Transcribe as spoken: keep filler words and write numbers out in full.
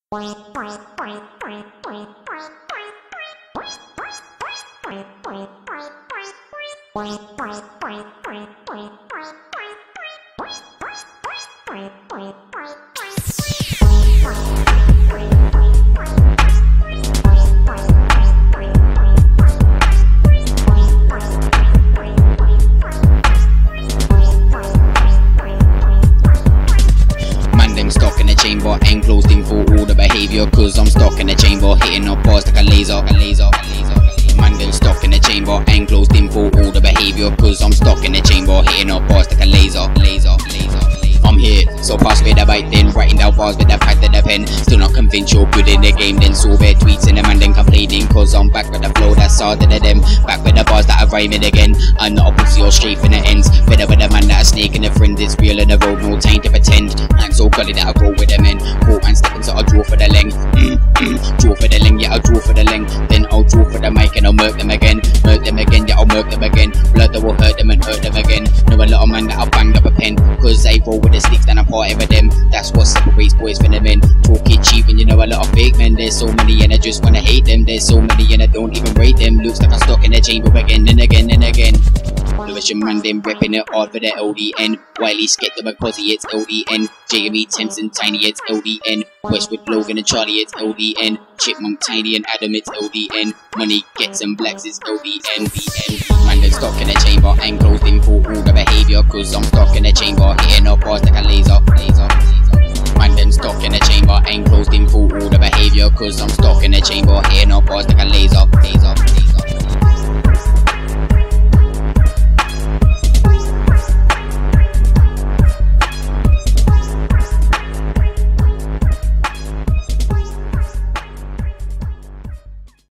Chamber and closed in for all the behavior, cause I'm stuck in the chamber, hitting up bars like a laser, a laser, a laser. Man, then stuck in the chamber and closed in for all the behavior, cause I'm stuck in the chamber, hitting up bars like a laser, laser, laser. I'm here, so pass me the bite then, writing down bars with the pad and the pen. Still not convinced you're good in the game, then saw their tweets and the man then complaining, cause I'm back with the flow that's harder than them. Back with the bars that are rhyming again. I'm not a pussy or straight from the ends. Better with the man that a snake and a friend. It's real in the road, no time to pretend. I'm so gully that I go with the men. Court and stepping, so I'll draw for the length. Mm, mm, draw for the length, yeah, I'll draw for the length. Then I'll draw for the mic and I'll murk them again. Murk them again, yeah, I'll murk them again. Blood that will hurt them and hurt them again. Know a lot of man that I'll bang up a pen, cause they roll with the sticks and I'm part of them. That's what separates boys from the men. Talk it cheap and you know a lot of fake men. There's so many and I just wanna hate them. There's so many and I don't even rate them. Looks like I'm stuck in the chamber again and again and again. Lewisham man then repping it hard for the L D N. Wiley Skep the McPosy, it's L D N. J M E Tenson Tiny, it's L D N. Westwood Logan and Charlie, it's L D N. Chipmunk Tiny and Adam, it's L D N. Money Gets and Blacks, it's L D N. L D N. Man then stuck in the chamber and closed in for all the behavior, cause I'm stuck in the chamber, hitting up bars like a laser, laser. Man then stuck in the chamber and closed in for all the behavior, cause I'm stuck in the chamber, hitting up bars like a laser, laser.